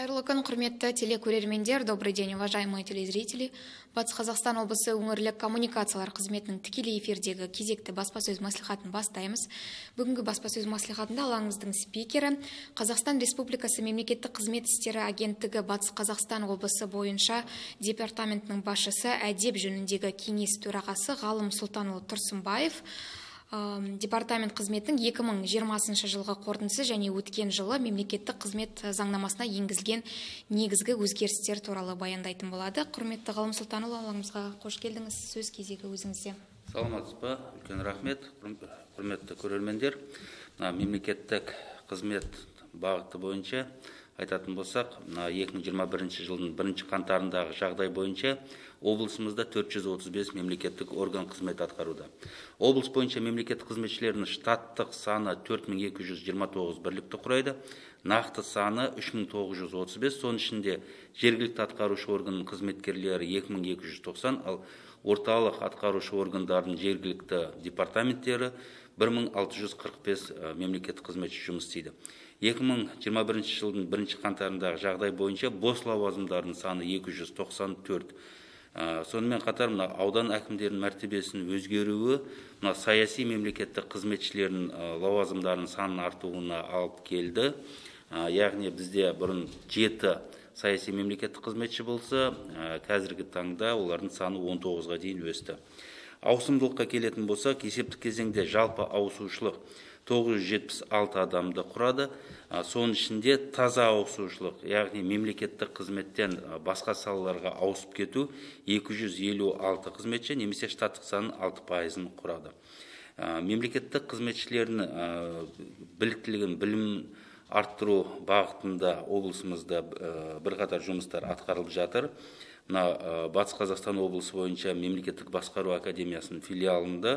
Қайырлы күн, құрметті телекөрермендер. Добрый день, уважаемые телезрители. Батыс Қазақстан облысы өңірлік коммуникациялар қызметінің тікелей эфирдегі кезекті баспасөз маслихатын бастаймыз. Бүгінгі баспасөз маслихатында алаңымыздың спикері Қазақстан Республикасы мемлекеттік қызмет істері агенттігі Батыс Қазақстан облысы бойынша департаментінің басшысы, әдеп жөніндегі кеңес төрағасы Ғалым Сұлтанұлы Тұрсынбаев, департамент қызметінің 2020 жылғы қорытындысы және өткен жылы мемлекеттік қызмет заңнамасына енгізілген негізгі өзгерістер туралы баяндайтын болады. Құрметті Ғалым Сұлтанұлы, алаңымызға қош келдіңіз. Сөз кезегі өзіңізде. Саламатсыз ба? Үлкен рахмет. Құрметті көрермендер, мемлекеттік қызмет бағыты бойынша айтатын болсақ, 2021 жылдың 1 қаңтарындағы жағдай бойынша облысымызда 435 мемлекеттік орган қызмет атқаруда. Облыс бойынша мемлекеттік қызметшілерінің штаттық саны 4229 бірлікті құрайды. Нақты саны 3935, соның ішінде жергілікті атқарушы органның қызметкерлері 2290, ал орталық атқарушы органдардың жергілікті департаменттері 1645 мемлекеттік қызметші жұмыс істейді. 2021 жылдың 1 қаңтарындағы жағдай бойынша бос лауазымдардың саны 294. Сонымен қатар аудан әкімдерінің мәртебесінің өзгеруі саяси мемлекеттік қызметшілердің лауазымдарының санын артуына алып келді. Яғни бізде бұрын 7 саяси мемлекеттік қызметші болса, қазіргі таңда олардың саны 19-ға дейін өсті. Ауысымдылыққа келетін болсақ, есептік кезеңде жалпы ауысушылық 976 адамды құрады. Соның ішінде таза ауысушылық, яғни мемлекеттік қызметтен басқа салаларға ауысып кету 256 қызметші, немесе штаттық санын 6%-ын құрады. Мемлекеттік қызметшілердің біліктілігін, білімін арттыру бағытында облысымызда бірқатар жұмыстар атқарылып жатыр. Батыс Қазақстан облысы бойынша мемлекеттік басқару академиясының филиалында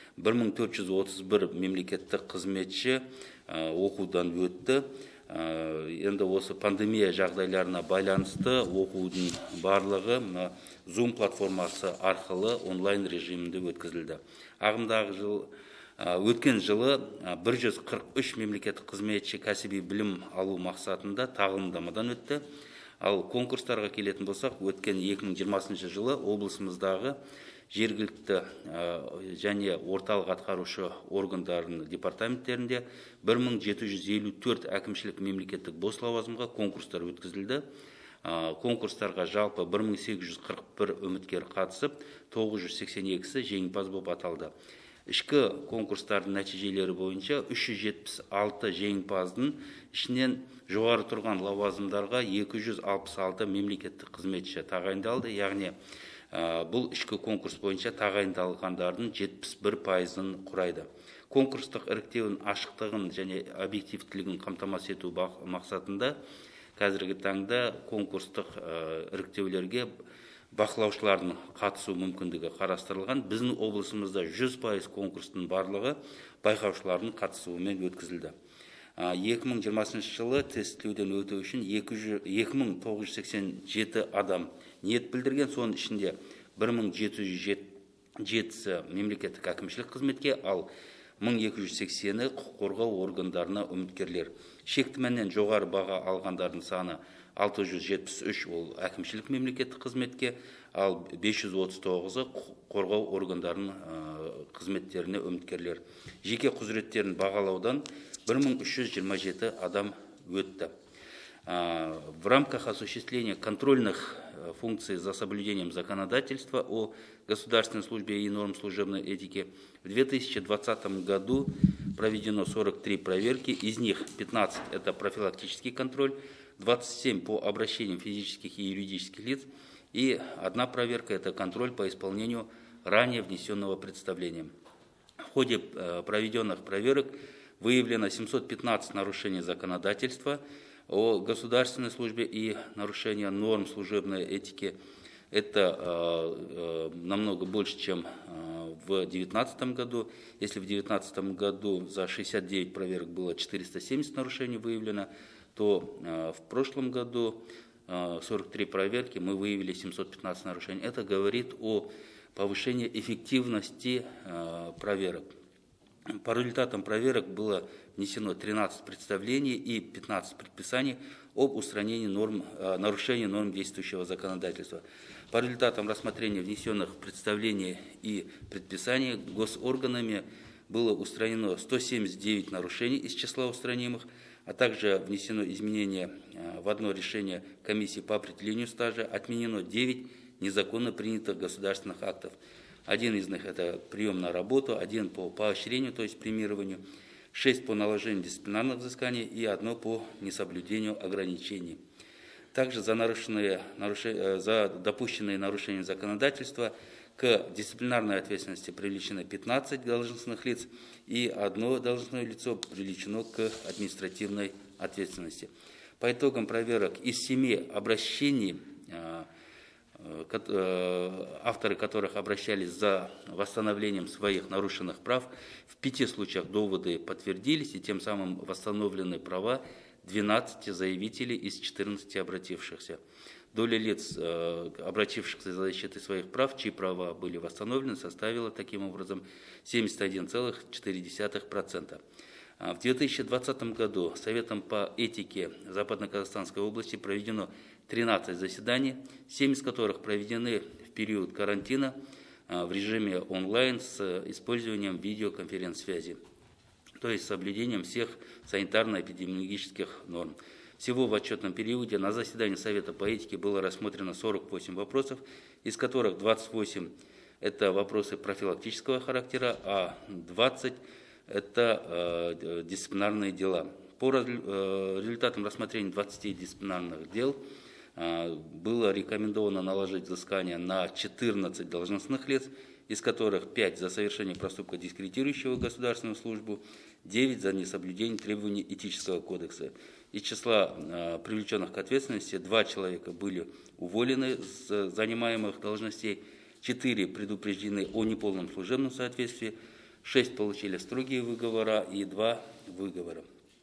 1431 мемлекеттік қызметші оқудан өтті. Енді осы пандемия жағдайларына байланысты оқудың барлығы Zoom платформасы арқылы онлайн режимінде өткізілді. Ағымдағы өткен жылы 143 мемлекеттік қызметші кәсіби білім алу мақсатында тағылымдамадан өтті. Ал конкурстарға келетін болсақ, өткен 2020 жылы облысымыздағы жергілікті және орталық атқарушы органдардың департаменттерінде 1754 әкімшілік мемлекеттік бос лауазымға конкурстар өткізілді. Конкурстарға жалпы 1841 үміткер қатысып, 982-сі жеңімпаз болып аталды. Ішкі конкурстардың нәтижелері бойынша 376 жеңімпаздың ішінен жоғары тұрған лауазымдарға 266 мемлекеттік қызметші тағайындалды. Яғни бұл ішкі конкурс бойынша тағайындалғандардың 71%-ын құрайды. Конкурстық іріктеудің ашықтығын және объективтілігін қамтамасыз ету мақсатында қазіргі таңда конкурстық іріктеулерге бақылаушылардың қатысу мүмкіндігі қарастырылған. Біздің облысымызда 100% конкурстың барлығы байқаушылардың қатысуымен өткізілді. 2020 жылы тестілеуден өту үшін 2987 адам ниет білдірген. Соның ішінде 1707-сі мемлекеттік әкімшілік қызметке, ал 1280-і құқық қорғау органдарына үміткерлер. Шекті мәннен жоғары баға алғандардың саны 673, ол әкімшілік мемлекеттік қызметке, ал 539-ы құқық қорғау органдарының қызметтеріне үміткерлер. Жеке құзыреттерін бағалаудан 1327 адам өтті. В рамках осуществления контрольных функций за соблюдением законодательства о государственной службе и норм служебной этики в 2020 году проведено 43 проверки, из них 15 – это профилактический контроль, 27 по обращениям физических и юридических лиц, и одна проверка – это контроль по исполнению ранее внесенного представления. В ходе проведенных проверок выявлено 715 нарушений законодательства о государственной службе и нарушения норм служебной этики. Это намного больше, чем в 2019 году. Если в 2019 году за 69 проверок было 470 нарушений выявлено, то в прошлом году 43 проверки мы выявили 715 нарушений. Это говорит о повышении эффективности проверок. По результатам проверок было внесено 13 представлений и 15 предписаний об устранении нарушений норм действующего законодательства. По результатам рассмотрения внесенных представлений и предписаний госорганами было устранено 179 нарушений из числа устранимых, а также внесено изменение в одно решение комиссии по определению стажа, отменено 9 незаконно принятых государственных актов. Один из них – это прием на работу, один по поощрению, то есть премированию, 6 по наложению дисциплинарных взысканий и 1 по несоблюдению ограничений. Также за допущенные нарушения законодательства к дисциплинарной ответственности привлечено 15 должностных лиц и 1 должностное лицо привлечено к административной ответственности. По итогам проверок из 7 обращений, авторы которых обращались за восстановлением своих нарушенных прав, в 5 случаях доводы подтвердились, и тем самым восстановлены права 12 заявителей из 14 обратившихся. Доля лиц, обратившихся за защитой своих прав, чьи права были восстановлены, составила таким образом 71,4%. В 2020 году Советом по этике Западно-Казахстанской области проведено 13 заседаний, 7 из которых проведены в период карантина в режиме онлайн с использованием видеоконференц-связи, то есть с соблюдением всех санитарно-эпидемиологических норм. Всего в отчетном периоде на заседании Совета по этике было рассмотрено 48 вопросов, из которых 28 – это вопросы профилактического характера, а 20 – это дисциплинарные дела. По результатам рассмотрения 20 дисциплинарных дел было рекомендовано наложить взыскание на 14 должностных лиц, из которых 5 за совершение проступка, дискредитирующего государственную службу, 9 за несоблюдение требований этического кодекса. Из числа привлеченных к ответственности 2 человека были уволены с занимаемых должностей, 4 предупреждены о неполном служебном соответствии, 6 получили строгие выговора и 2 выговора.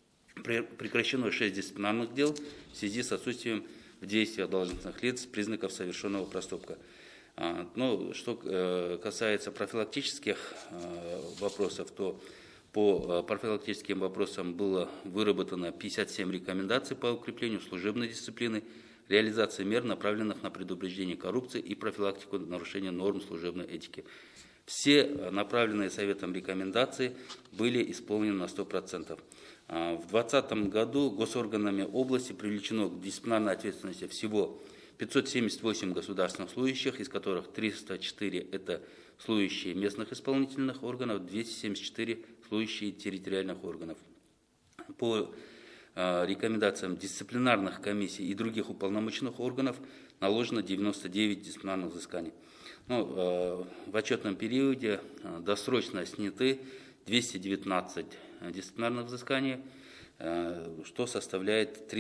Прекращено 6 дисциплинарных дел в связи с отсутствием в действиях должностных лиц признаков совершенного проступка. Но что касается профилактических вопросов, то по профилактическим вопросам было выработано 57 рекомендаций по укреплению служебной дисциплины, реализации мер, направленных на предупреждение коррупции и профилактику нарушения норм служебной этики. Все направленные Советом рекомендации были исполнены на 100%. В 2020 году госорганами области привлечено к дисциплинарной ответственности всего 578 государственных служащих, из которых 304 – это служащие местных исполнительных органов, 274 – служащие территориальных органов. По рекомендациям дисциплинарных комиссий и других уполномоченных органов наложено 99 дисциплинарных взысканий. В отчетном периоде досрочно сняты 219 дисциплинарных взысканий, что составляет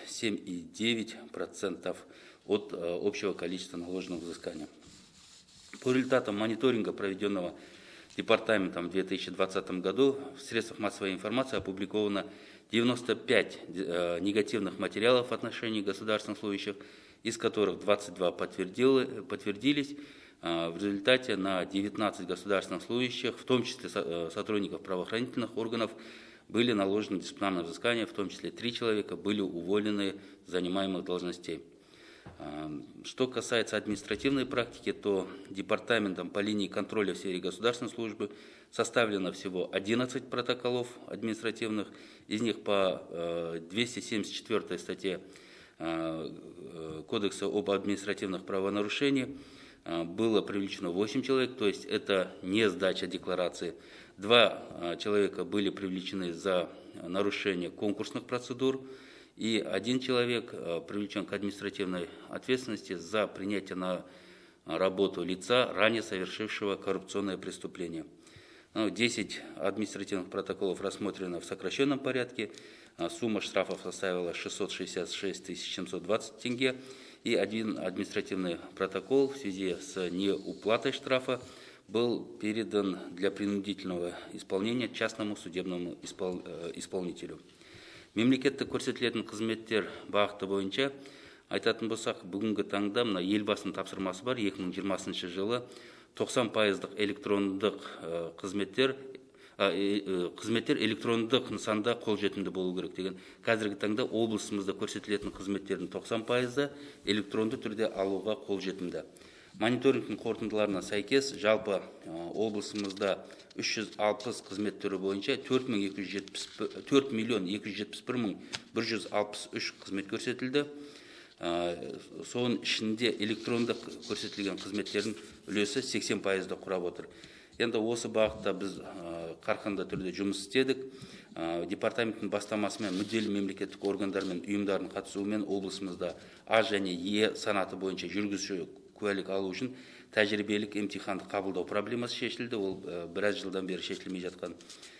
37,9% от общего количества наложенных взысканий. По результатам мониторинга, проведенного департаментом в 2020 году, в средствах массовой информации опубликовано 95 негативных материалов в отношении государственных служащих, из которых 22 подтвердились. В результате на 19 государственных служащих, в том числе сотрудников правоохранительных органов, были наложены дисциплинарные взыскания, в том числе 3 человека были уволены с занимаемых должностей. Что касается административной практики, то департаментом по линии контроля в сфере государственной службы составлено всего 11 протоколов административных, из них по 274 статье Кодекса об административных правонарушениях было привлечено 8 человек, то есть это не сдача декларации. 2 человека были привлечены за нарушение конкурсных процедур, и 1 человек привлечен к административной ответственности за принятие на работу лица, ранее совершившего коррупционное преступление. 10 административных протоколов рассмотрено в сокращенном порядке. Сумма штрафов составила 666 720 тенге. И 1 административный протокол в связи с неуплатой штрафа был передан для принудительного исполнения частному судебному исполнителю. Мемлекеттік көрсетілетін қызметтер бағыты бойынша айтатын болсақ, бүгінгі таңда мына елбасының тапсырмасы бар, 2020 жылы 90% электрондық қызметтер қызметтер электрондық нысанда қолжетімді болу керек деген. Қазіргі таңда облысымызда көрсетілетін қызметтердің 90% электронды түрде алуға қолжетімді. Мониторингтің қорытындыларына сәйкес, жалпы облысымызда 360 қызмет түрі бойынша 4.271.163 қызмет көрсетілді. Соның ішінде электрондық көрсетілген қызметтердің үлесі 80%-ді құрап отыр. Енді осы бағытта біз қарқынды түрде жұмыс істедік. Департаменттің бастамасымен мүдделі мемлекеттік органдар мен ұйымдардың қатысуымен облысымызда А және Е санаты бойынша жүргізуші куәлік алу үшін тәжірибелік емтиханды қабылдау проблемасы шешілді. Ол біраз жылдан бері шешілмей жатқан.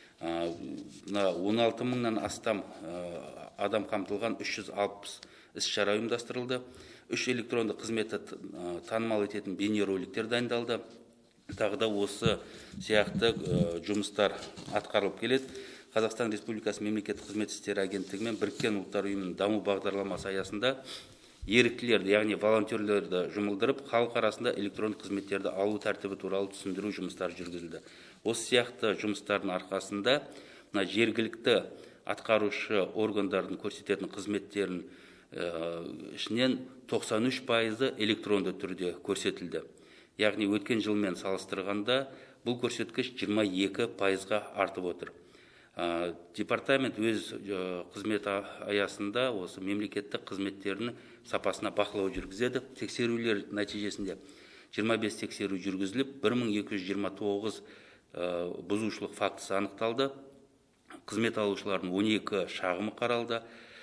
16 мыңнан астам адам қамтылған 360 іс-шара ұйымдастырылды. 3 электронды қызметті танымал ететін бейнероликтер дайындалды. Тағы да осы сияқты жұмыстар атқарылып келеді. Қазақстан Республикасы мемлекеттік қызмет істері агенттігі мен Біріккен ұлттар ұйымының даму бағдарламасы аясында еріктілерді, яғни волонтерлерді жұмылдырып, халық арасында электрондық қызметтерді алу тәртібі туралы түсіндіру жұмыстары жүргізілді. Осы сияқты жұмыстардың арқасында жергілікті атқарушы органдардың көрсететін қызметтерін ішінен 93% электронды түрде көрсетілді. Яғни өткен жылмен салыстырғанда бұл көрсеткіш 22%-ға артып отыр. Департамент өз қызметі аясында осы мемлекеттік қызметтерінің сапасына бақылау жүргізеді. Тексерулер нәтижесінде 25 тексеру жүргізіліп, 1229 бұзушылық фактісі анықталды. Қызмет алушылардың 12 шағымы қаралды.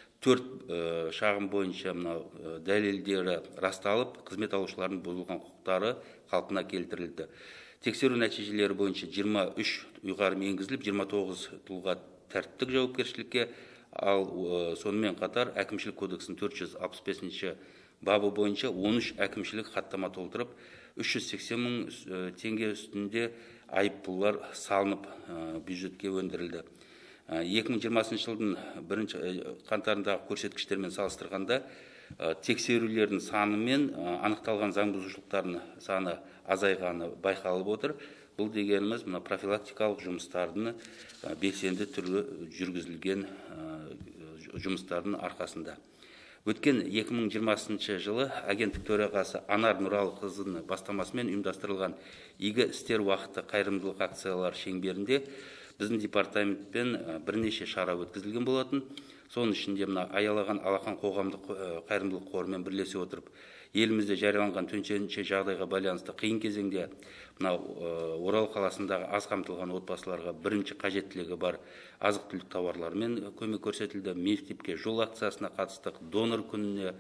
4 шағым бойынша дәлелдері расталып, қызмет алушылардың бұзылған құқықтары қалпына келтірілді. Тексеру нәтижелері бойынша 23 ұйғарым енгізіліп, 29 тұлға тәртіптік жауапкершілікке, ал сонымен қатар әкімшілік кодексінің 465 бабы бойынша 13 әкімшілік хаттама толтырып, 380 мың теңге үстінде айыппұлдар салынып бюджетке өндірілді. 2020 жылдың 1 қаңтарындағы көрсеткіштермен салыстырғанда тексерулердің саны мен анықталған заң бұзушылықтардың саны азайғаны байқалып отыр. Бұл дегеніміз профилактикалық жұмыстардың белсенді түрде жүргізілген жұмыстардың арқасында. Өткен 2020 жылы агенттік төрағасы Анар Нұралықызының бастамасымен ұйымдастырылған игі істер уақыты қайырымдылық акциялары шеңберінде біздің департаментпен бірнеше шара өткізілген болатын. Соның ішінде аялаған Алақан қоғамдық қайырымдылық қорымен бірлесе отырып, елімізде жарияланған төтенше жағдайға байланысты қиын кезеңде Орал қаласындағы аз қамтылған отбасыларға бірінші қажеттілігі бар азық-түлік тауарларымен көмек көрсетілді. Мектепке жол акциясына қатыстық, донор күніне,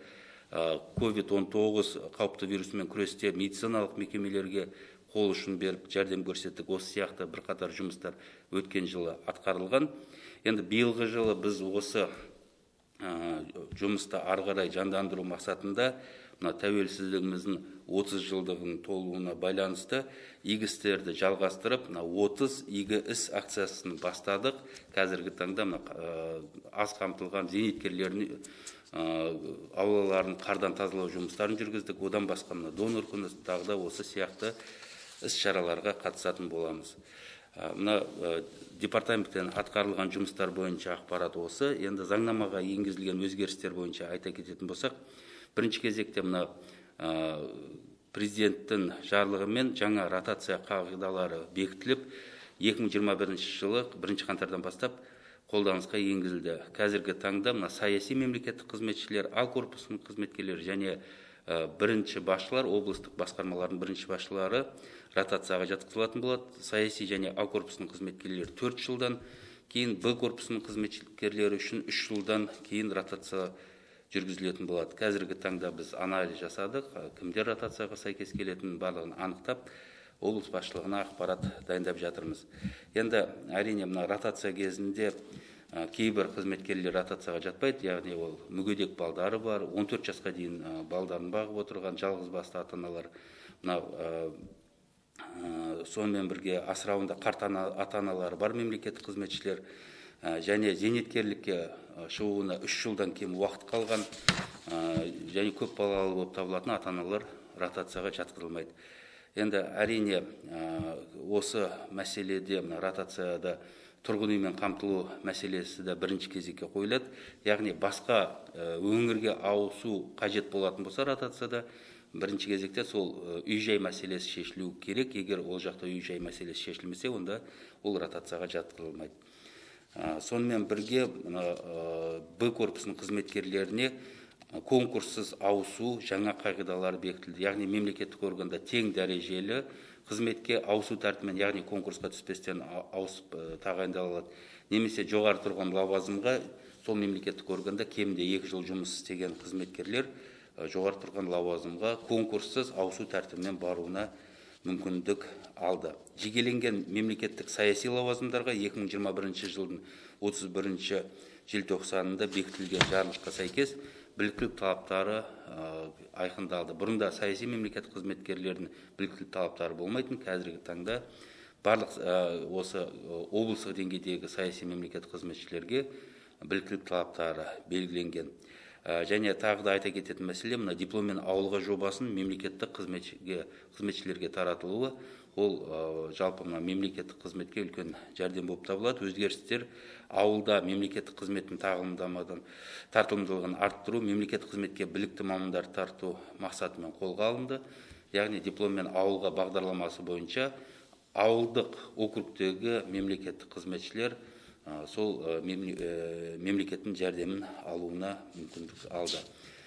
COVID-19 қауіпті вирусымен күресте медициналық мекемелерге қол ұшын беріп жәрдем көрсеттік. Осы сияқты бірқатар жұмыстар өткен жылы атқарылған. Енді биылғы жылы біз осы жұмысты ары қарай жандандыру мақсатында тәуелсіздігіміздің 30 жылдығының толуына байланысты игі істерді жалғастырып, 30 игі іс акциясын бастадық. Қазіргі таңда аз қамтылған зейнеткерлердің аулаларын қардан тазалау жұмыстарын жүргіздік. Одан басқа донор күні тағы да осы сияқты іс-шараларға қатысатын боламыз. Департаменттен атқарылған жұмыстар бойынша ақпарат осы. Енді заңнамаға енгізілген өзгерістер бойынша айта кететін болсақ, бірінші кезекте президенттің жарлығымен жаңа ротация қағидалары бекітіліп, 2021 жылы 1 қаңтардан бастап қолданысқа енгізілді. Қазіргі таңда саяси мемлекеттік қызметшілер, А корпусының қызметкерлері және бірінші басшылар, облыстық басқармалардың бірінші басшылары ротацияға жатқызылатын болады. Саяси және А корпусының қызметкерлері 4 жылдан кейін, Б корпусының қызметкерлері үшін 3 жылдан кейін ротация жүргізілетін болады. Қазіргі таңда біз анализ жасадық, кімдер ротацияға сәйкес келетінін барлығын анықтап, облыс басшылығына ақпарат дайындап жатырмыз. Енді әрине ротация кезінде кейбір қызметкерлер ротацияға жатпайды, яғни ол мүгедек балдары бар, 14 жасқа дейін балдарын бағып отырған жалғыз басты ата-аналар, сонымен бірге асырауында қарт ата-аналары бар мемлекеттік қызметшілер және зейнеткерлікке шығуына 3 жылдан кем уақыт қалған және көп балалы болып табылатын ата-аналар ротацияға жатқызылмайды. Енді әрине осы мәселеде ротацияда тұрғын үймен қамтылу мәселесі де бірінші кезекке қойылады. Яғни басқа өңірге ауысу қажет болатын болса ротацияда бірінші кезекте сол үй-жай мәселесі шешілу керек. Егер ол жақта үй-жай мәселесі шешілмесе, онда ол ротацияға жатқызылмайды. Сонымен бірге Б корпусының қызметкерлеріне конкурссыз ауысу жаңа қағидалары бекітілді. Яғни мемлекеттік органда тең дәрежелі қызметке ауысу тәртібімен, яғни конкурсқа түспестен ауысып тағайындалады. Немесе жоғары тұрған лауазымға сол мемлекеттік органда кемінде 2 жыл жұмыс істеген қызметкерлер жоғары тұрған лауазымға конкурссыз ауысу тәртібімен баруына мүмкіндік алды. Жекеленген мемлекеттік саяси лауазымдарға 2021 жылдың 31 желтоқсанында бекітілген жарлыққа сәйкес біліктілік талаптары айқындалды. Бұрында саяси мемлекет қызметкерлерінің біліктілік талаптары болмайтын, қазіргі таңда барлық осы облыстық деңгейдегі саяси мемлекет қызметшілерге біліктілік талаптары белгіленген. Және тағы да айта кететін мәселе, мына дипломмен ауылға жобасын мемлекеттік қызметшілерге таратылуы, ол жалпы мемлекеттік қызметке үлкен жәрдем болып табылады. Өзгерістер ауылда мемлекеттік қызметтің тартылымдылығын арттыру, мемлекеттік қызметке білікті мамандар тарту мақсатымен қолға алынды. Яғни дипломмен ауылға бағдарламасы бойынша ауылдық округтегі мемлекеттік қызметшілер сол мемлекеттің жәрдемін алуына мүмкіндік алды.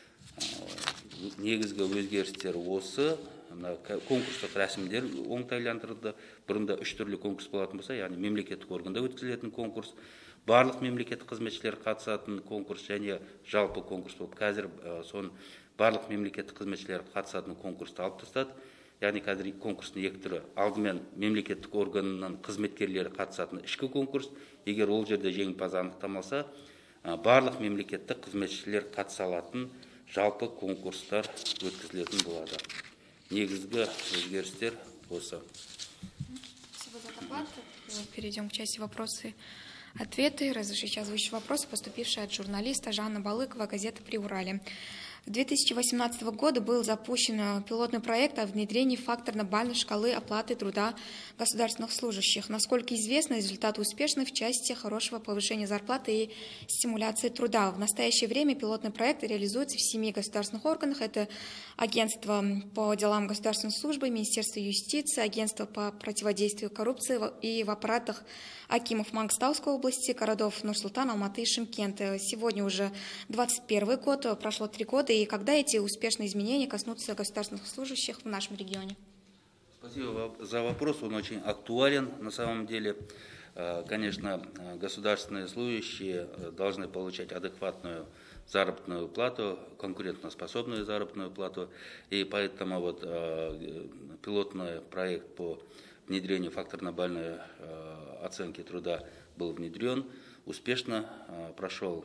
Негізгі өзгерістер осы. Конкурстық рәсімдер оңтайландырылды. Бұрында 3 түрлі конкурс болатын болса, яғни мемлекеттік органда өткізілетін конкурс, барлық мемлекеттік қызметшілер қатысатын конкурс және жалпы конкурс болып, қазір сон барлық мемлекеттік қызметшілер қатысатын конкурсты алып тастады. Яғни қазір конкурстың 2 түрі. Алдымен мемлекеттік органның қызметкерлері қатысатын ішкі конкурс, егер ол жерде жеңімпаз анықтамалса, барлық мемлекеттік қызметшілер қатыса алатын жалпы конкурстар өткізілетін болады. Негізгі өзгерістер осы. Спасибо за доклад. Перейдем к части вопросы-ответы. Разрешите озвучить вопросы, поступившие от журналиста Жанны Балыкова, газета «Приурале». 2018 года был запущен пилотный проект о внедрении факторно-бальной шкалы оплаты труда государственных служащих. Насколько известно, результаты успешны в части хорошего повышения зарплаты и стимуляции труда. В настоящее время пилотный проект реализуется в 7 государственных органах. Это Агентство по делам государственной службы, Министерство юстиции, Агентство по противодействию коррупции и в аппаратах акимов Мангостауской области, городов Нур-Султан, Алматы и Шымкент. Сегодня уже 21 год, прошло 3 года. И когда эти успешные изменения коснутся государственных служащих в нашем регионе? Спасибо за вопрос, он очень актуален. На самом деле, конечно, государственные служащие должны получать адекватную заработную плату, конкурентоспособную заработную плату. И поэтому вот пилотный проект по внедрению факторно-бальной оценки труда был внедрен, успешно прошел.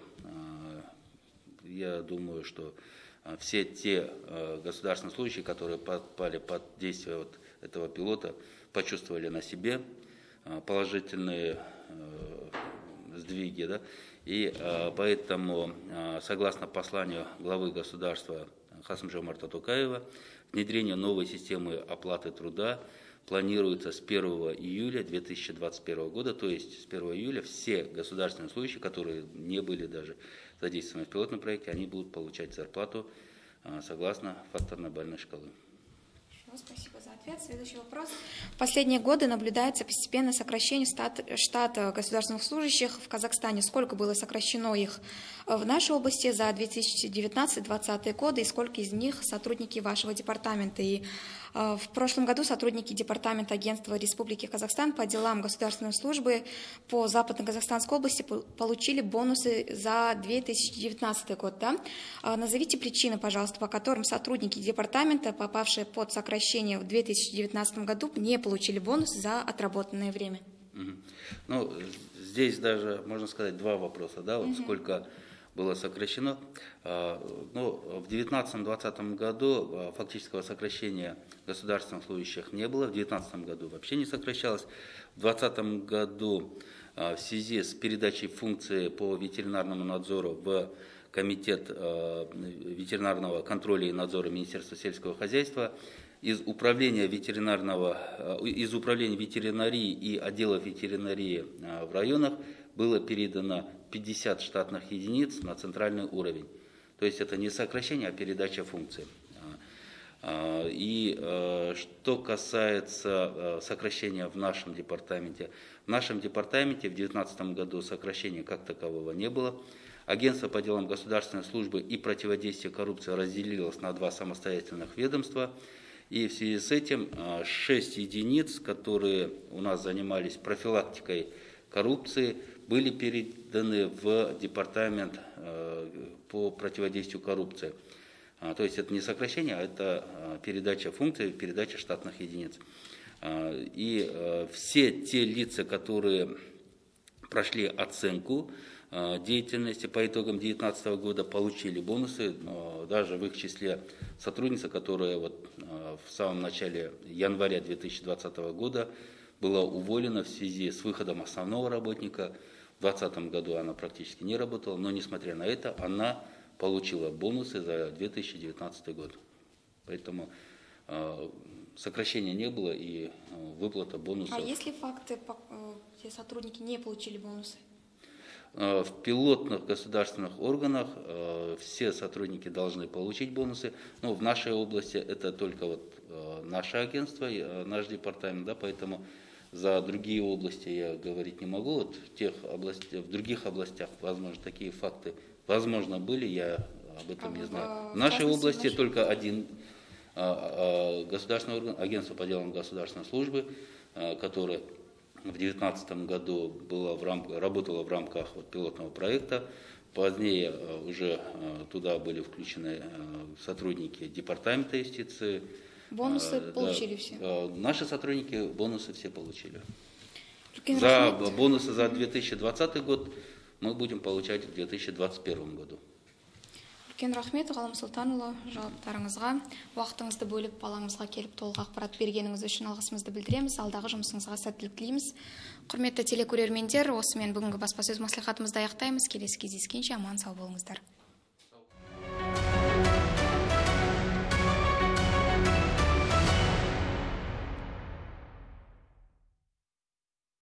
Я думаю, что все те государственные служащие, которые попали под действие вот этого пилота, почувствовали на себе положительные сдвиги. Да? И поэтому, согласно посланию главы государства Касым-Жомарта Токаева, внедрение новой системы оплаты труда планируется с 1 июля 2021 года, то есть с 1 июля все государственные служащие, которые не были даже задействованы в пилотном проекте, они будут получать зарплату согласно факторно-бальной шкалы. Спасибо за ответ. Следующий вопрос. В последние годы наблюдается постепенное сокращение штата государственных служащих в Казахстане. Сколько было сокращено их в нашей области за 2019-2020 годы и сколько из них сотрудники вашего департамента? И в прошлом году сотрудники департамента Агентства Республики Казахстан по делам государственной службы по Западно-Казахстанской области получили бонусы за 2019 год. Да? Назовите причины, пожалуйста, по которым сотрудники департамента, попавшие под сокращение в 2019 году, не получили бонусы за отработанное время. Ну, здесь даже, можно сказать, 2 вопроса. Да? Вот сколько было сокращено. Ну, в 2019-2020 году фактического сокращения государственных служащих не было. В 2019 году вообще не сокращалось. В 2020 году в связи с передачей функции по ветеринарному надзору в Комитет ветеринарного контроля и надзора Министерства сельского хозяйства из управления ветеринарии и отдела ветеринарии в районах было передано 50 штатных единиц на центральный уровень. То есть это не сокращение, а передача функций. И что касается сокращения в нашем департаменте в 2019 году сокращения как такового не было. Агентство по делам государственной службы и противодействия коррупции разделилось на 2 самостоятельных ведомства. И в связи с этим 6 единиц, которые у нас занимались профилактикой коррупции, были переданы в департамент по противодействию коррупции. То есть это не сокращение, а это передача функций, передача штатных единиц. И все те лица, которые прошли оценку деятельности по итогам 2019 года, получили бонусы, даже в их числе сотрудница, которая в самом начале января 2020 года была уволена в связи с выходом основного работника. В 2020 году она практически не работала, но несмотря на это, она получила бонусы за 2019 год. Поэтому сокращения не было и выплата бонусов. А есть ли факты, где сотрудники не получили бонусы? В пилотных государственных органах все сотрудники должны получить бонусы. Но в нашей области это только наше агентство, наш департамент, да, поэтому за другие области я говорить не могу. В других областях, возможно, такие факты были, я об этом не знаю. В нашей области только один государственный орган, агентство по делам государственной службы, которое в 2019 году работало в рамках пилотного проекта. Позднее уже туда были включены сотрудники департамента юстиции. Бонусы получили все? Наши сотрудники бонусы все получили. Бонусы за 2020 год мы будем получать в 2021 году. Үлкен рахмет, Ғалым Сұлтанұлы, жауаптарыңызға. Уақытыңызды бөліп, балаңызға келіп толық ақпарат бергеніңіз үшін алғысымызды білдіреміз. Алдағы жұмысыңызға сәттілік тілейміз. Құрметті телекөрермендер, осымен бүгінгі баспасөз мәслихатымызды аяқтаймыз. Келесі кездескенше аман сау болыңыздар.